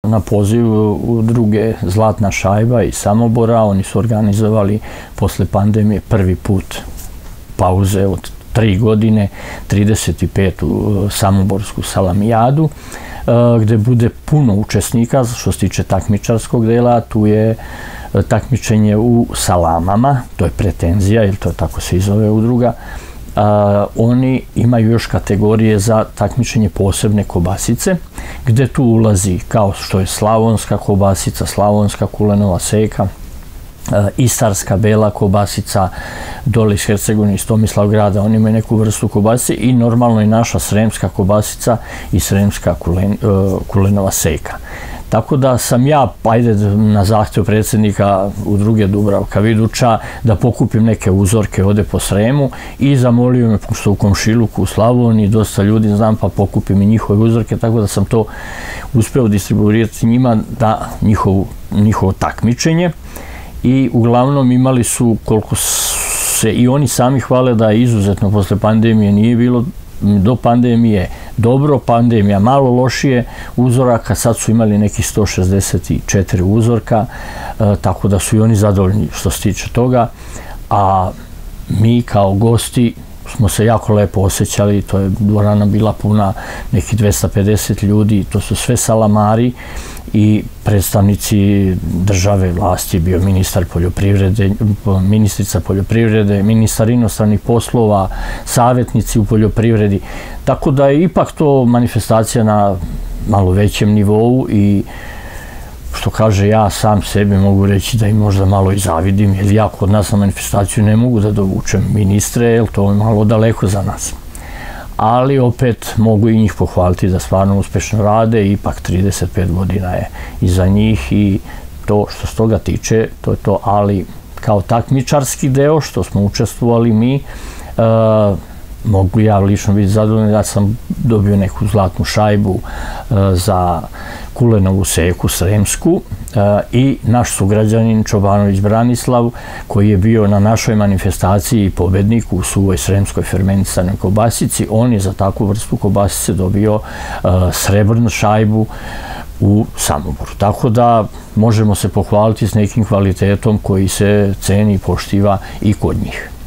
na poziv udruge Zlatna šajba iz Samobora. Oni su organizovali posle pandemije prvi put pauze od 3 godine, 35. samoborsku salamijadu, gde bude puno učesnika što se tiče takmičarskog dela. Tu je takmičenje u salamama, to je pretenzija, jer to tako se i zove udruga. Oni imaju još kategorije za takmičenje posebne kobasice, gde tu ulazi kao što je slavonska kobasica, slavonska kulenova seka, istarska bela kobasica, dole iz Hercegovine, iz Tomislavgrada, oni imaju neku vrstu kobasice, i normalno i naša sremska kobasica i sremska kulenova seka. Tako da sam ja, ajde na zahtev predsjednika udruge Dubravka Viduča, da pokupim neke uzorke ovde po Sremu i zamolio me, pošto u komšiluku u Slavoniji dosta ljudi znam, pa pokupim i njihove uzorke, tako da sam to uspeo distribuirati njima, da njihovo takmičenje. I uglavnom imali su, koliko se i oni sami hvale, da je izuzetno posle pandemije nije bilo, do pandemije dobro, pandemija malo lošije uzoraka, sad su imali nekih 164 uzorka, tako da su i oni zadovoljni što se tiče toga, a mi kao gosti smo se jako lepo osjećali. To je dvorana bila puna, nekih 250 ljudi, to su sve salamari i predstavnici države, vlasti, bio ministar poljoprivrede, ministrica poljoprivrede, ministar inostranih poslova, savjetnici u poljoprivredi, tako da je ipak to manifestacija na malo većem nivou. I što kaže, ja sam sebi mogu reći da im možda malo i zavidim, jer ja kod nas na manifestaciju ne mogu da dovučem ministre, jer to je malo daleko za nas. Ali opet mogu i njih pohvaliti da stvarno uspešno rade, ipak 35 godina je iza njih i to što se toga tiče, to je to. Ali kao takmičarski deo što smo učestvovali mi, mogu ja lično biti zadovoljni da sam dobio neku zlatnu šajbu za kulenovu seku sremsku, i naš sugrađanin Čobanović Branislav, koji je bio na našoj manifestaciji i pobednik u suvoj sremskoj fermentisanoj kobasici, on je za takvu vrstu kobasice dobio srebrnu šajbu u Samoboru. Tako da možemo se pohvaliti s nekim kvalitetom koji se ceni i poštiva i kod njih.